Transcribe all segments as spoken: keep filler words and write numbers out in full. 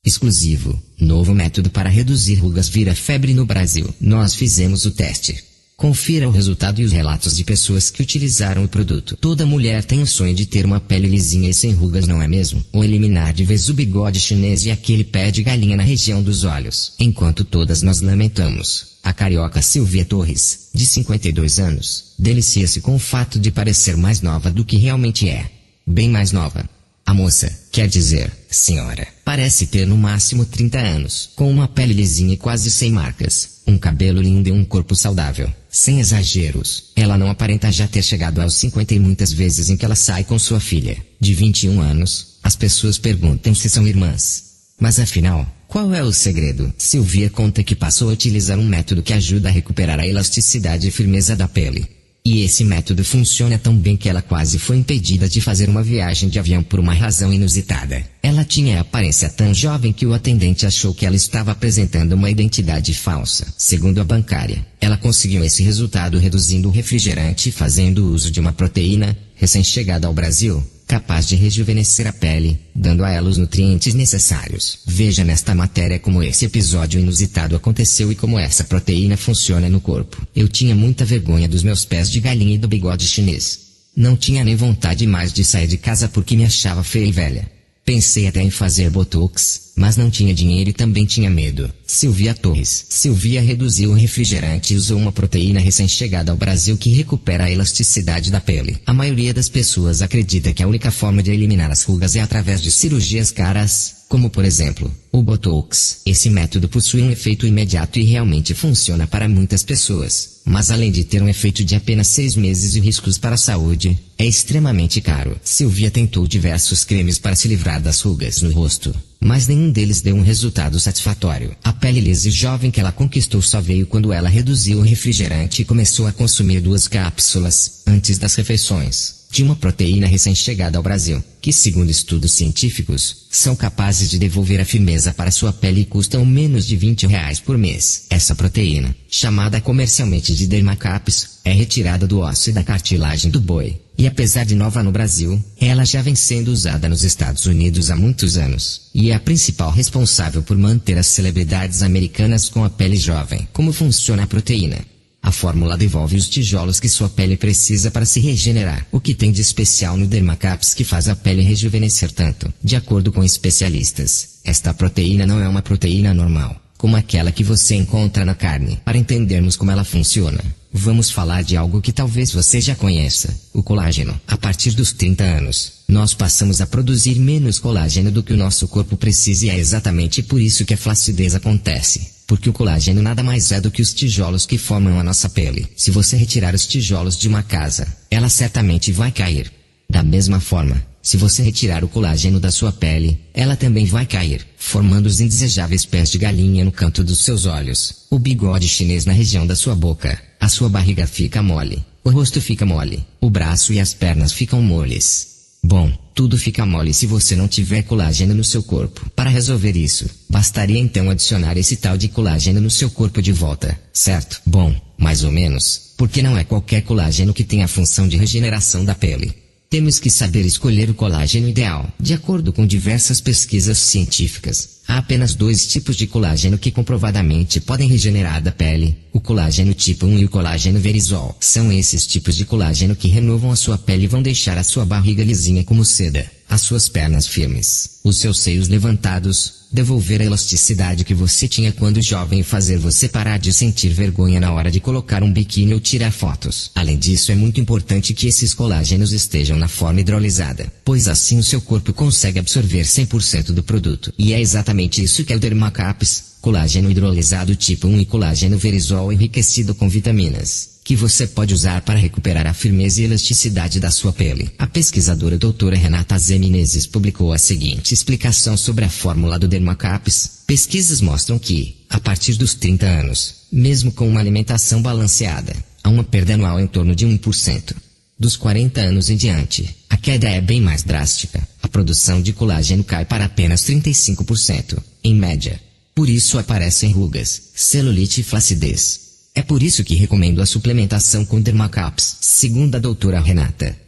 Exclusivo, novo método para reduzir rugas vira febre no Brasil. Nós fizemos o teste. Confira o resultado e os relatos de pessoas que utilizaram o produto. Toda mulher tem o sonho de ter uma pele lisinha e sem rugas, não é mesmo? Ou eliminar de vez o bigode chinês e aquele pé de galinha na região dos olhos. Enquanto todas nós lamentamos, a carioca Silvia Torres, de cinquenta e dois anos, delicia-se com o fato de parecer mais nova do que realmente é. Bem mais nova. A moça, quer dizer, senhora, parece ter no máximo trinta anos, com uma pele lisinha e quase sem marcas, um cabelo lindo e um corpo saudável, sem exageros. Ela não aparenta já ter chegado aos cinquenta e muitas vezes em que ela sai com sua filha, de vinte e um anos, as pessoas perguntam se são irmãs. Mas afinal, qual é o segredo? Silvia conta que passou a utilizar um método que ajuda a recuperar a elasticidade e firmeza da pele. E esse método funciona tão bem que ela quase foi impedida de fazer uma viagem de avião por uma razão inusitada. Ela tinha a aparência tão jovem que o atendente achou que ela estava apresentando uma identidade falsa. Segundo a bancária, ela conseguiu esse resultado reduzindo o refrigerante e fazendo uso de uma proteína, recém-chegada ao Brasil, capaz de rejuvenescer a pele, dando a ela os nutrientes necessários. Veja nesta matéria como esse episódio inusitado aconteceu e como essa proteína funciona no corpo. Eu tinha muita vergonha dos meus pés de galinha e do bigode chinês. Não tinha nem vontade mais de sair de casa porque me achava feia e velha. Pensei até em fazer botox, mas não tinha dinheiro e também tinha medo. Silvia Torres. Silvia reduziu o refrigerante e usou uma proteína recém-chegada ao Brasil que recupera a elasticidade da pele. A maioria das pessoas acredita que a única forma de eliminar as rugas é através de cirurgias caras, como por exemplo, o botox. Esse método possui um efeito imediato e realmente funciona para muitas pessoas. Mas além de ter um efeito de apenas seis meses e riscos para a saúde, é extremamente caro. Silvia tentou diversos cremes para se livrar das rugas no rosto, mas nenhum deles deu um resultado satisfatório. A pele lisa e jovem que ela conquistou só veio quando ela reduziu o refrigerante e começou a consumir duas cápsulas, antes das refeições, de uma proteína recém-chegada ao Brasil, que segundo estudos científicos, são capazes de devolver a firmeza para sua pele e custam menos de vinte reais por mês. Essa proteína, chamada comercialmente de Dermacaps, é retirada do osso e da cartilagem do boi, e apesar de nova no Brasil, ela já vem sendo usada nos Estados Unidos há muitos anos, e é a principal responsável por manter as celebridades americanas com a pele jovem. Como funciona a proteína? A fórmula devolve os tijolos que sua pele precisa para se regenerar. O que tem de especial no Dermacaps que faz a pele rejuvenescer tanto? De acordo com especialistas, esta proteína não é uma proteína normal, como aquela que você encontra na carne. Para entendermos como ela funciona, vamos falar de algo que talvez você já conheça, o colágeno. A partir dos trinta anos, nós passamos a produzir menos colágeno do que o nosso corpo precisa e é exatamente por isso que a flacidez acontece. Porque o colágeno nada mais é do que os tijolos que formam a nossa pele. Se você retirar os tijolos de uma casa, ela certamente vai cair. Da mesma forma, se você retirar o colágeno da sua pele, ela também vai cair, formando os indesejáveis pés de galinha no canto dos seus olhos, o bigode chinês na região da sua boca, a sua barriga fica mole, o rosto fica mole, o braço e as pernas ficam moles. Bom, tudo fica mole se você não tiver colágeno no seu corpo. Para resolver isso, bastaria então adicionar esse tal de colágeno no seu corpo de volta, certo? Bom, mais ou menos, porque não é qualquer colágeno que tem a função de regeneração da pele. Temos que saber escolher o colágeno ideal. De acordo com diversas pesquisas científicas, há apenas dois tipos de colágeno que comprovadamente podem regenerar da pele, o colágeno tipo um e o colágeno verisol. São esses tipos de colágeno que renovam a sua pele e vão deixar a sua barriga lisinha como seda, as suas pernas firmes, os seus seios levantados, devolver a elasticidade que você tinha quando jovem e fazer você parar de sentir vergonha na hora de colocar um biquíni ou tirar fotos. Além disso, é muito importante que esses colágenos estejam na forma hidrolisada, pois assim o seu corpo consegue absorver cem por cento do produto. E é exatamente isso que é o Dermacaps, colágeno hidrolisado tipo um e colágeno verisol enriquecido com vitaminas, que você pode usar para recuperar a firmeza e elasticidade da sua pele. A pesquisadora doutora Renata Z. Menezes publicou a seguinte explicação sobre a fórmula do Dermacaps. Pesquisas mostram que, a partir dos trinta anos, mesmo com uma alimentação balanceada, há uma perda anual em torno de um por cento. Dos quarenta anos em diante, a queda é bem mais drástica. A produção de colágeno cai para apenas trinta e cinco por cento, em média. Por isso aparecem rugas, celulite e flacidez. É por isso que recomendo a suplementação com Dermacaps. Segundo a doutora Renata,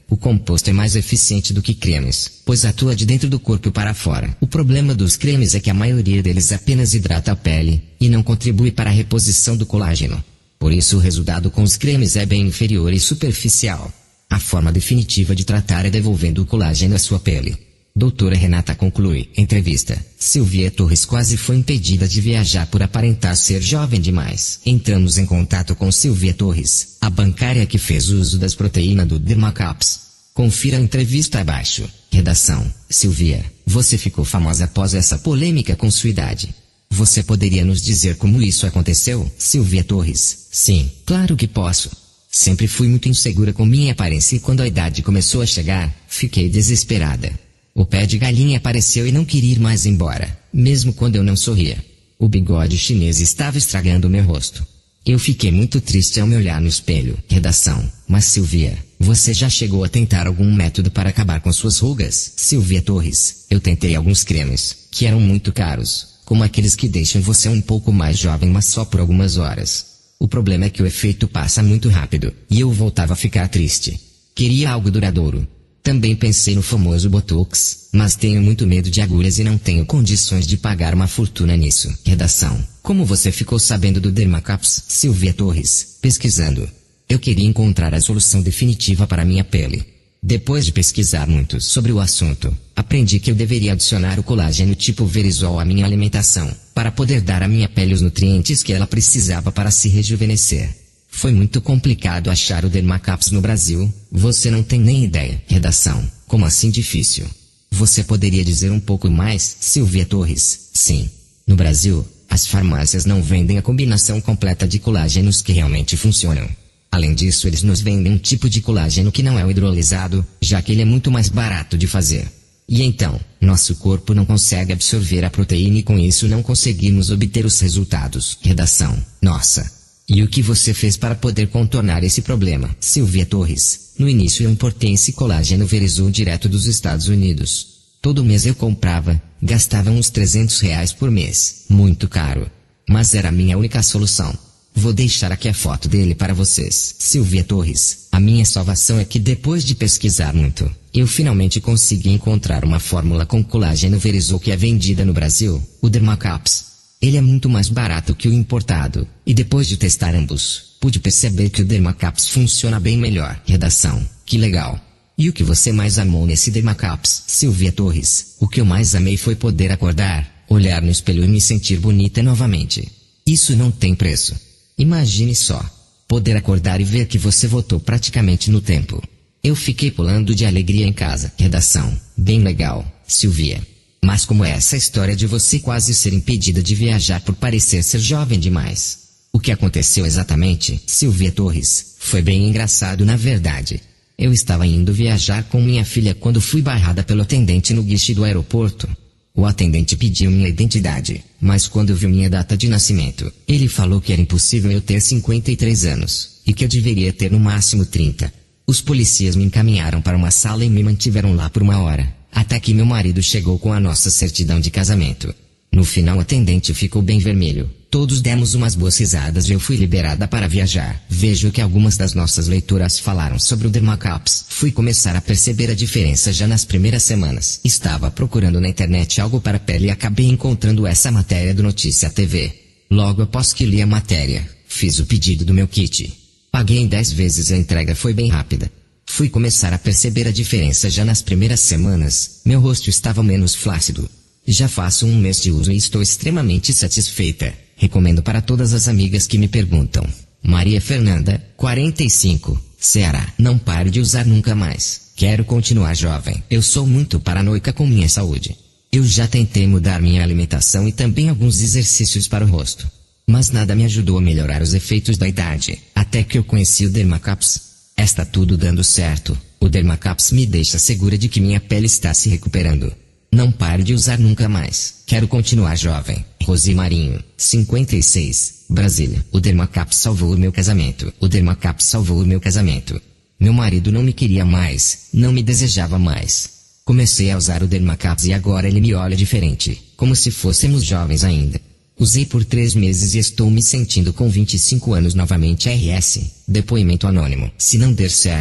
O composto é mais eficiente do que cremes, pois atua de dentro do corpo para fora. O problema dos cremes é que a maioria deles apenas hidrata a pele, e não contribui para a reposição do colágeno. Por isso o resultado com os cremes é bem inferior e superficial. A forma definitiva de tratar é devolvendo o colágeno à sua pele. Doutora Renata conclui. Entrevista. Silvia Torres quase foi impedida de viajar por aparentar ser jovem demais. Entramos em contato com Silvia Torres, a bancária que fez uso das proteínas do Dermacaps. Confira a entrevista abaixo. Redação. Silvia, você ficou famosa após essa polêmica com sua idade. Você poderia nos dizer como isso aconteceu? Silvia Torres. Sim, claro que posso. Sempre fui muito insegura com minha aparência e quando a idade começou a chegar, fiquei desesperada. O pé de galinha apareceu e não queria ir mais embora, mesmo quando eu não sorria. O bigode chinês estava estragando meu rosto. Eu fiquei muito triste ao me olhar no espelho. Redação. Mas Silvia, você já chegou a tentar algum método para acabar com suas rugas? Silvia Torres. Eu tentei alguns cremes, que eram muito caros, como aqueles que deixam você um pouco mais jovem mas só por algumas horas. O problema é que o efeito passa muito rápido, e eu voltava a ficar triste. Queria algo duradouro. Também pensei no famoso Botox, mas tenho muito medo de agulhas e não tenho condições de pagar uma fortuna nisso. Redação. Como você ficou sabendo do Dermacaps? Silvia Torres. Pesquisando. Eu queria encontrar a solução definitiva para minha pele. Depois de pesquisar muito sobre o assunto, aprendi que eu deveria adicionar o colágeno tipo Verisol à minha alimentação, para poder dar à minha pele os nutrientes que ela precisava para se rejuvenescer. Foi muito complicado achar o Dermacaps no Brasil, você não tem nem ideia. Redação. Como assim difícil? Você poderia dizer um pouco mais? Silvia Torres. Sim. No Brasil, as farmácias não vendem a combinação completa de colágenos que realmente funcionam. Além disso, eles nos vendem um tipo de colágeno que não é o hidrolisado, já que ele é muito mais barato de fazer. E então, nosso corpo não consegue absorver a proteína e com isso não conseguimos obter os resultados. Redação. Nossa. E o que você fez para poder contornar esse problema? Silvia Torres. No início eu importei esse colágeno Verisol direto dos Estados Unidos. Todo mês eu comprava, gastava uns trezentos reais por mês. Muito caro. Mas era a minha única solução. Vou deixar aqui a foto dele para vocês. Silvia Torres. A minha salvação é que depois de pesquisar muito, eu finalmente consegui encontrar uma fórmula com colágeno Verisol que é vendida no Brasil, o Dermacaps. Ele é muito mais barato que o importado, e depois de testar ambos, pude perceber que o Dermacaps funciona bem melhor. Redação. Que legal. E o que você mais amou nesse Dermacaps? Silvia Torres. O que eu mais amei foi poder acordar, olhar no espelho e me sentir bonita novamente. Isso não tem preço. Imagine só. Poder acordar e ver que você voltou praticamente no tempo. Eu fiquei pulando de alegria em casa. Redação. Bem legal, Silvia. Mas como é essa história de você quase ser impedida de viajar por parecer ser jovem demais? O que aconteceu exatamente, Silvia Torres, foi bem engraçado na verdade. Eu estava indo viajar com minha filha quando fui barrada pelo atendente no guichê do aeroporto. O atendente pediu minha identidade, mas quando viu minha data de nascimento, ele falou que era impossível eu ter cinquenta e três anos, e que eu deveria ter no máximo trinta. Os policiais me encaminharam para uma sala e me mantiveram lá por uma hora. Até que meu marido chegou com a nossa certidão de casamento. No final o atendente ficou bem vermelho. Todos demos umas boas risadas e eu fui liberada para viajar. Vejo que algumas das nossas leitoras falaram sobre o Dermacaps. Fui começar a perceber a diferença já nas primeiras semanas. Estava procurando na internet algo para pele e acabei encontrando essa matéria do Notícia T V. Logo após que li a matéria, fiz o pedido do meu kit. Paguei em dez vezes e a entrega foi bem rápida. Fui começar a perceber a diferença já nas primeiras semanas. Meu rosto estava menos flácido. Já faço um mês de uso e estou extremamente satisfeita. Recomendo para todas as amigas que me perguntam. Maria Fernanda, quarenta e cinco, Ceará. Não pare de usar nunca mais. Quero continuar jovem. Eu sou muito paranoica com minha saúde. Eu já tentei mudar minha alimentação e também alguns exercícios para o rosto. Mas nada me ajudou a melhorar os efeitos da idade. Até que eu conheci o Dermacaps. Está tudo dando certo. O Dermacaps me deixa segura de que minha pele está se recuperando. Não pare de usar nunca mais. Quero continuar jovem. Rosi Marinho, cinquenta e seis, Brasília. O Dermacaps salvou o meu casamento. O Dermacaps salvou o meu casamento. Meu marido não me queria mais, não me desejava mais. Comecei a usar o Dermacaps e agora ele me olha diferente, como se fôssemos jovens ainda. Usei por três meses e estou me sentindo com vinte e cinco anos novamente. R S. Depoimento anônimo. Se não der certo,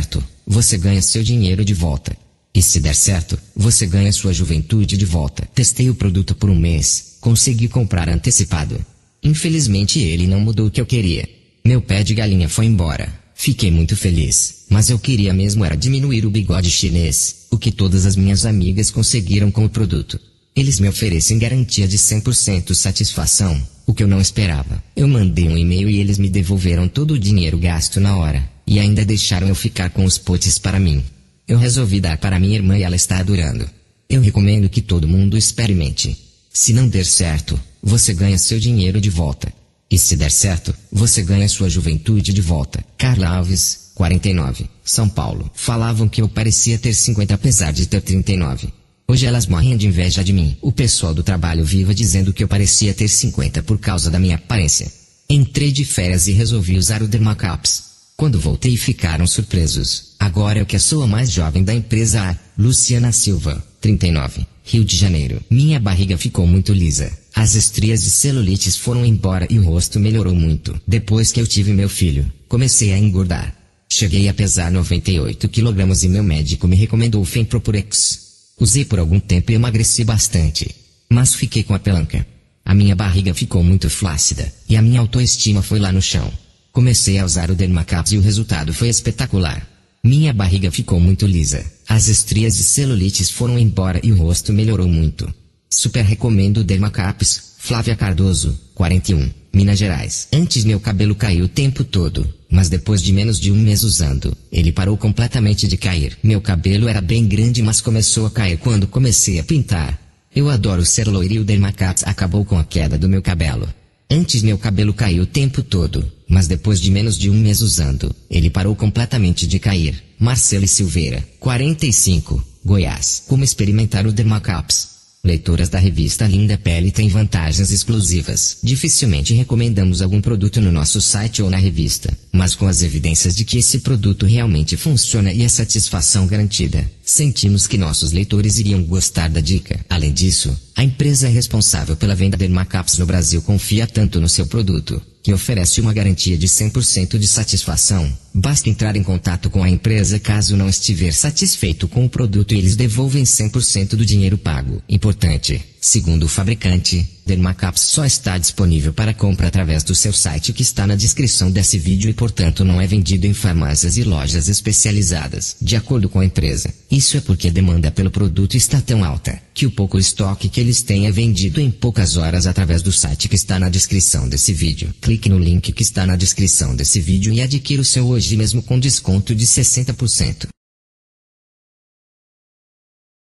você ganha seu dinheiro de volta. E se der certo, você ganha sua juventude de volta. Testei o produto por um mês, consegui comprar antecipado. Infelizmente ele não mudou o que eu queria. Meu pé de galinha foi embora. Fiquei muito feliz, mas eu queria mesmo era diminuir o bigode chinês, o que todas as minhas amigas conseguiram com o produto. Eles me oferecem garantia de cem por cento satisfação, o que eu não esperava. Eu mandei um e-mail e eles me devolveram todo o dinheiro gasto na hora, e ainda deixaram eu ficar com os potes para mim. Eu resolvi dar para minha irmã e ela está adorando. Eu recomendo que todo mundo experimente. Se não der certo, você ganha seu dinheiro de volta. E se der certo, você ganha sua juventude de volta. Carla Alves, quarenta e nove, São Paulo. Falavam que eu parecia ter cinquenta apesar de ter trinta e nove. Hoje elas morrem de inveja de mim. O pessoal do trabalho viva dizendo que eu parecia ter cinquenta por causa da minha aparência. Entrei de férias e resolvi usar o Dermacaps. Quando voltei ficaram surpresos. Agora eu que sou a mais jovem da empresa A. Luciana Silva, trinta e nove, Rio de Janeiro. Minha barriga ficou muito lisa. As estrias de celulites foram embora e o rosto melhorou muito. Depois que eu tive meu filho, comecei a engordar. Cheguei a pesar noventa e oito quilos e meu médico me recomendou o Fempropurex. Usei por algum tempo e emagreci bastante. Mas fiquei com a pelanca. A minha barriga ficou muito flácida, e a minha autoestima foi lá no chão. Comecei a usar o Dermacaps e o resultado foi espetacular. Minha barriga ficou muito lisa, as estrias de celulites foram embora e o rosto melhorou muito. Super recomendo o Dermacaps. Flávia Cardoso, quarenta e um, Minas Gerais. Antes meu cabelo caiu o tempo todo, mas depois de menos de um mês usando, ele parou completamente de cair. Meu cabelo era bem grande mas começou a cair quando comecei a pintar. Eu adoro ser loiro e o Dermacaps acabou com a queda do meu cabelo. Antes meu cabelo caiu o tempo todo, mas depois de menos de um mês usando, ele parou completamente de cair. Marcele Silveira, quarenta e cinco, Goiás. Como experimentar o Dermacaps? Leitoras da revista Linda Pele têm vantagens exclusivas. Dificilmente recomendamos algum produto no nosso site ou na revista, mas com as evidências de que esse produto realmente funciona e a satisfação garantida, sentimos que nossos leitores iriam gostar da dica. Além disso, a empresa responsável pela venda Dermacaps no Brasil confia tanto no seu produto, que oferece uma garantia de cem por cento de satisfação. Basta entrar em contato com a empresa caso não estiver satisfeito com o produto e eles devolvem cem por cento do dinheiro pago. Importante, segundo o fabricante, Dermacaps só está disponível para compra através do seu site que está na descrição desse vídeo e portanto não é vendido em farmácias e lojas especializadas. De acordo com a empresa, isso é porque a demanda pelo produto está tão alta, que o pouco estoque que eles têm é vendido em poucas horas através do site que está na descrição desse vídeo. Clique no link que está na descrição desse vídeo e adquira o seu hoje mesmo com desconto de sessenta por cento.